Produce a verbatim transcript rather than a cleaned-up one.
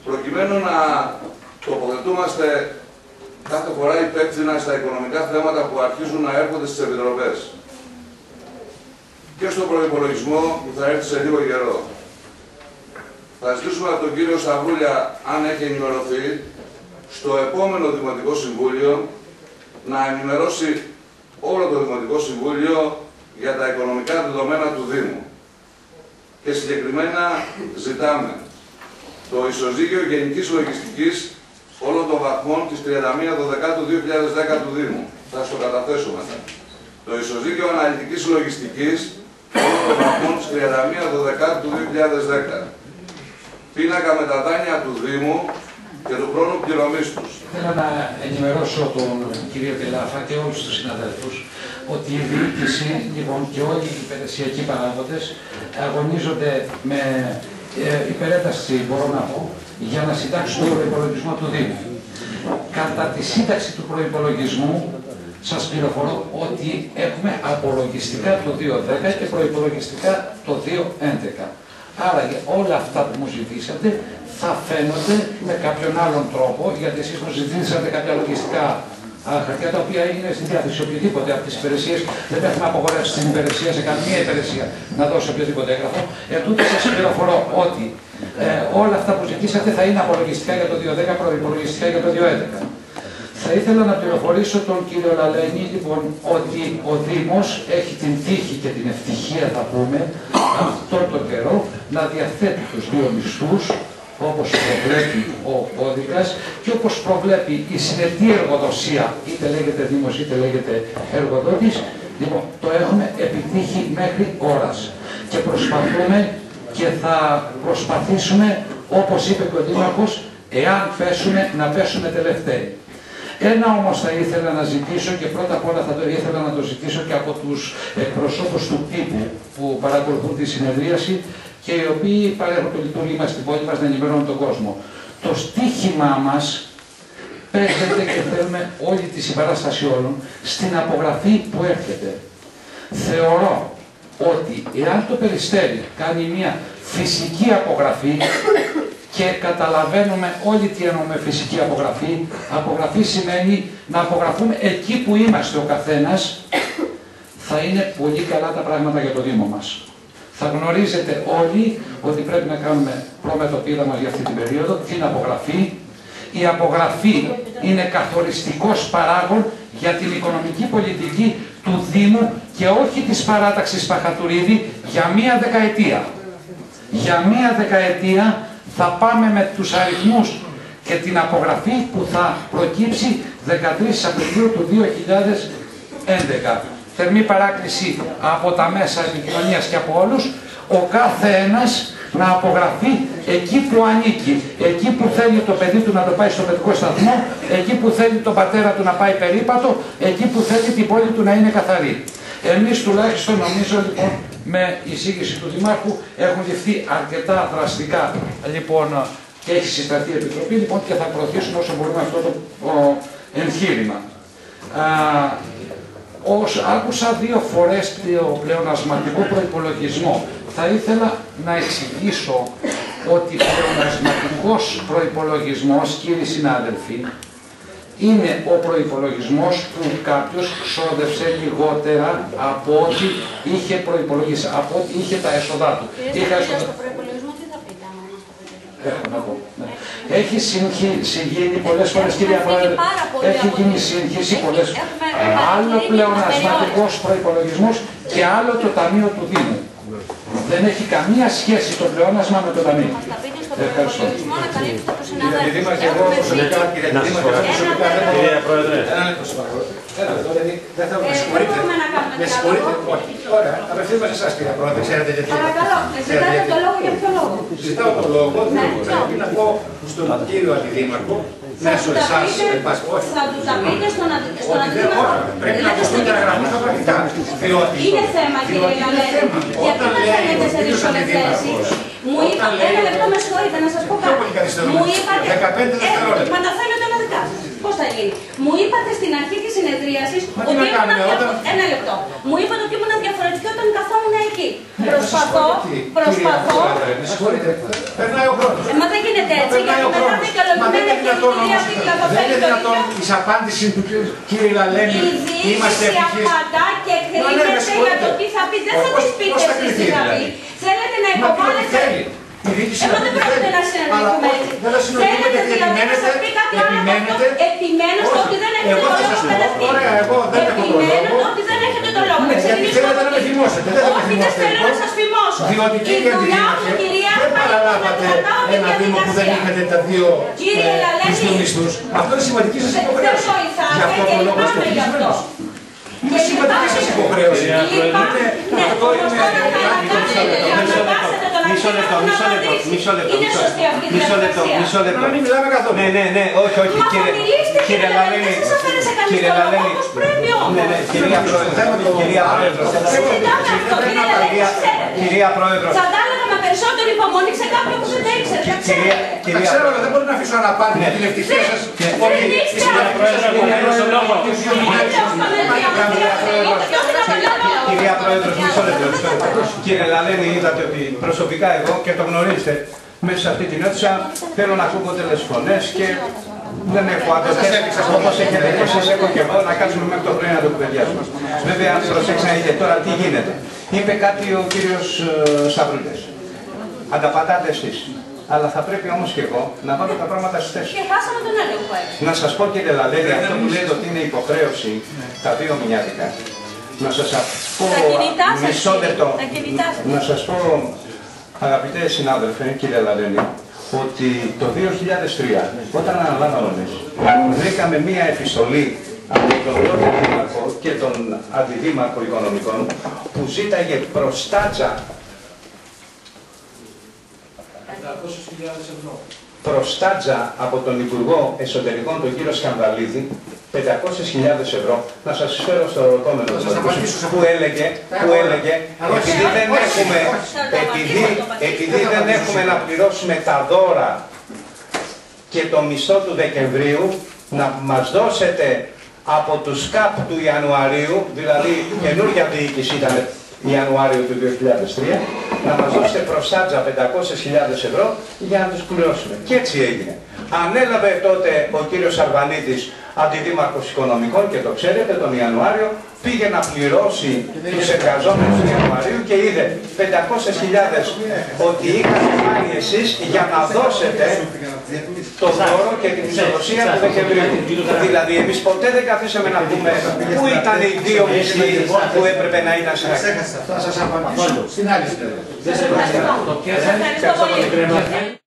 προκειμένου να τοποθετούμαστε κάθε φορά υπεύθυνα στα οικονομικά θέματα που αρχίζουν να έρχονται στις επιτροπές. Και στον προϋπολογισμό που θα έρθει σε λίγο καιρό. Θα ζητήσουμε από τον κύριο Σταυρούλια, αν έχει ενημερωθεί, στο επόμενο Δημοτικό Συμβούλιο να ενημερώσει όλο το Δημοτικό Συμβούλιο για τα οικονομικά δεδομένα του Δήμου. Και συγκεκριμένα ζητάμε το ισοζύγιο γενικής λογιστικής όλων των βαθμών της τριάντα μία δωδεκάτου δύο χιλιάδες δέκα του Δήμου. Θα στο καταθέσω μετά. Το ισοζύγιο αναλυτικής λογιστικής όλων των βαθμών της τριάντα μία δωδεκάτου του δύο χιλιάδες δέκα. Πίνακα με τα δάνεια του Δήμου και του χρόνου πληρωμής τους. Θέλω να ενημερώσω τον κύριο Τελάφα και όλους τους συναδέλφους ότι η διοίκηση λοιπόν, και όλοι οι υπηρεσιακοί παράγοντες αγωνίζονται με ε, υπερέταση, μπορώ να πω, για να συντάξουν τον προϋπολογισμό του Δήμου. Κατά τη σύνταξη του προϋπολογισμού, σας πληροφορώ ότι έχουμε απολογιστικά το δύο χιλιάδες δέκα και προϋπολογιστικά το δύο χιλιάδες έντεκα. Άρα όλα αυτά που μου ζητήσατε θα φαίνονται με κάποιον άλλον τρόπο, γιατί εσείς μου ζητήσατε κάποια λογιστικά χαρτιά τα οποία είναι στη διάθεση οποιοδήποτε από τις υπηρεσίες. Δεν έχουμε απογορεύσει την υπηρεσία σε καμία υπηρεσία να δώσει οποιοδήποτε έγγραφο. Εν τούτο σας πληροφορώ ότι ε, όλα αυτά που ζητήσατε θα είναι απολογιστικά για το δύο χιλιάδες δέκα, προϋπολογιστικά για το δύο χιλιάδες έντεκα. Θα ήθελα να πληροφορήσω τον κύριο Λαλένη λοιπόν, ότι ο Δήμος έχει την τύχη και την ευτυχία, θα πούμε, αυτόν τον καιρό να διαθέτει τους δύο μισθούς, όπως προβλέπει ο κώδικας και όπως προβλέπει η συνετή εργοδοσία, είτε λέγεται Δήμος είτε λέγεται εργοδότης, λοιπόν, το έχουμε επιτύχει μέχρι ώρας. Και προσπαθούμε και θα προσπαθήσουμε, όπως είπε και ο Δήμαρχος, εάν πέσουμε, να πέσουμε τελευταίοι. Ένα όμως θα ήθελα να ζητήσω και πρώτα απ' όλα θα το ήθελα να το ζητήσω και από τους εκπροσώπους του τύπου που παρακολουθούν τη συνεδρίαση και οι οποίοι παρέχουν το λειτουργήμα στην πόλη μας να ενημερώνουν τον κόσμο. Το στίχημά μας παίζεται και θέλουμε όλη τη συμπαράσταση όλων στην απογραφή που έρχεται. Θεωρώ ότι εάν το Περιστέρι κάνει μια φυσική απογραφή και καταλαβαίνουμε όλοι τι εννοούμε φυσική απογραφή. Απογραφή σημαίνει να απογραφούμε εκεί που είμαστε ο καθένας. Θα είναι πολύ καλά τα πράγματα για το Δήμο μας. Θα γνωρίζετε όλοι ότι πρέπει να κάνουμε προμετωπίδα μας για αυτή την περίοδο, την απογραφή. Η απογραφή είναι καθοριστικός παράγων για την οικονομική πολιτική του Δήμου και όχι της παράταξης Παχατουρίδη για μία δεκαετία. Για μία δεκαετία θα πάμε με τους αριθμούς και την απογραφή που θα προκύψει δεκατρείς Απριλίου του δύο χιλιάδες έντεκα. Θερμή παράκληση από τα μέσα επικοινωνίας και από όλους, ο κάθε ένας να απογραφεί εκεί που ανήκει, εκεί που θέλει το παιδί του να το πάει στο παιδικό σταθμό, εκεί που θέλει τον πατέρα του να πάει περίπατο, εκεί που θέλει την πόλη του να είναι καθαρή. Εμείς τουλάχιστον νομίζω λοιπόν με εισήγηση του Δημάρχου έχουν ληφθεί αρκετά δραστικά λοιπόν και έχει συσταθεί η Επιτροπή λοιπόν και θα προωθήσουμε όσο μπορούμε αυτό το ο, εγχείρημα. Α, ως, άκουσα δύο φορές το πλεονασματικό προϋπολογισμό. Θα ήθελα να εξηγήσω ότι πλεονασματικός προϋπολογισμός, κύριοι συνάδελφοι, είναι ο προϋπολογισμός που κάποιος ξόδευσε λιγότερα από ό,τι είχε προϋπολογίσει, από ό,τι είχε τα έσοδά του. Κύριε Σταυρούλια, στο προϋπολογισμό τι θα πείτε, άμα μας το πείτε. Έχω να πω. Ναι. Έχει γίνει πολλές φορές, κυρία Πρόεδρε, έχει γίνει σύγχυση πολλές φορές. Άλλο πλεονασματικός προϋπολογισμός και άλλο το Ταμείο του Δήμου. Δεν έχει καμία σχέση το πλεόνασμα με το Ταμείο. Ευχαριστώ. Κυρία Πρόεδρε. Δεν θα με συγχωρείτε. Με συγχωρείτε. Όχι. Ωραία. Απευθύνουμε σε εσάς, κύριε Πρόεδρε. Ξέρετε γιατί. Παρακαλώ. Ζητάτε το λόγο για ποιο λόγο. Ζητάω το λόγο. Πρέπει να πω στον κύριο Αντιδήμαρχο, μέσω εσάς, όχι. Θα του τα πείτε στον Αντιδήμαρχο. Πρέπει να ακουστούν και να γραφούν τα πρακτικά. Είναι θέμα, κύριε Γαλένη. Γιατί δεν φαίνεται σε δύσκολη θέση. Μου είπατε, ένα λεπτό με συγχωρείτε, να σας πω κάτι. Μου είπατε, μα τα θέλω τελικά. Πώς θα γίνει. Μου είπατε στην αρχή της συνεδρίασης ότι ήμουν ένα λεπτό. Μου είπατε ότι ήμουν διαφορετική όταν καθόμουν εκεί. Προσπαθώ, προσπαθώ. Με συγχωρείτε, περνάει ο χρόνος. Μα δεν γίνεται έτσι, γιατί δυνατόν όμως, δεν είναι δυνατόν η απάντηση του κύριε Λαλένη, είμαστε ευτυχείς. Η απαντά και κρίνεται για το τι θα πει. Δεν θα της πείτε εσείς τι θα πει. Θέλετε να υποβάλλετε. Εγώ δεν πρόκειται να συναντηθούμε έτσι. Θέλετε δηλαδή να σας πει κάποιο άλλο από επιμένω στο ότι δεν έχετε το λόγο κατευθείαν. Επιμένω ότι δεν έχετε το λόγο. Γιατί θέλετε να με θυμώσετε. Όχι, δεν θέλω να σας θυμώσω. Διότι κύριε Αντιδήμαρχε, δεν παραλάβατε ένα Δήμο που δεν είχατε τα δύο μισθούς. Αυτό είναι σημαντική σας υποχρέωση. Γι' αυτό το λόγο είστε ευτυχισμένος. Είναι σημαντική σας υποχρέωση. Αυτό είναι... Μισό λεπτό, μισό λεπτό, μισό λεπτό, μισό λεπτό, μισό λεπτό. Να μην μιλάμε καθόλου. Ναι, ναι, ναι, όχι, όχι, κύριε Λαλένη, κύριε Λαλένη, ναι, ναι, κυρία Πρόεδρε, κυρία Πρόεδρε, κυρία Πρόεδρε. Θα τα έλεγα με περισσότερη υπομονή σε κάποιον που δεν τα ήξερε, τα ξέρετε. Τα ξέρω, αλλά δεν μπορώ να αφήσω αναπάντητη την ευτυχία σας. Δεν είστε Κυρία Πρόεδρε, μισό λεπτό. Κύριε Λαλένη, είδατε ότι προσωπικά εγώ και το γνωρίζετε, μέσα σε αυτή την αίθουσα θέλω να ακούω πολλές φωνές και δεν έχω αδελφές όπως έχετε και εσείς, έχω και εγώ να κάτσουμε μέχρι το πρωί να το κουβεντιάσουμε. Βέβαια, αν προσέξατε τώρα τι γίνεται. Είπε κάτι ο κύριος Σταυρούλης. Ανταπατάτε εσείς. Αλλά θα πρέπει όμως και εγώ να βάλω τα πράγματα στις θέσεις. Και χάσαμε τον έλεγχο έτσι. Να σας πω κύριε Λαλένη, αυτό που λέτε ότι είναι υποχρέωση τα δύο μηνιάτικα. Να σας πω μισό λεπτό. Να σας πω, αγαπητέ συνάδελφε, κύριε Λαλένη, ότι το δύο χιλιάδες τρία, όταν αναλάβαμε εμείς, βρήκαμε μία επιστολή από τον πρώτο δήμαρχο και τον αντιδήμαρχο οικονομικών που ζήταγε προστάτσα προστάτζα από τον Υπουργό Εσωτερικών, τον κύριο Σκανδαλίδη, πεντακόσιες χιλιάδες ευρώ. Να σας φέρω στο επόμενο που έλεγε, που έλεγε επειδή δεν έχουμε, επειδή, επειδή δεν έχουμε να πληρώσουμε τα δώρα και το μισθό του Δεκεμβρίου, να μας δώσετε από τους ΚΑΠ του Ιανουαρίου, δηλαδή η καινούργια διοίκηση ήταν Ιανουάριο του δύο χιλιάδες τρία, να μας δώσετε προστάτζα πεντακόσιες χιλιάδες ευρώ για να τους πληρώσουμε. Και έτσι έγινε. Ανέλαβε τότε ο κύριος Αρβανίτης, αντιδήμαρχος οικονομικών, και το ξέρετε, τον Ιανουάριο, πήγε να πληρώσει τους εργαζόμενους του Ιανουαρίου και είδε πεντακόσιες χιλιάδες ότι είχατε πάρει εσείς για να δώσετε το δώρο και την ισοδοσία του Δεκεμβρίου. Δηλαδή, εμείς ποτέ δεν καθίσαμε να πούμε πού ήταν οι δύο μισθοί που έπρεπε να ήταν σε Θα σας απαντήσω στην άλλη. Ευχαριστώ πολύ.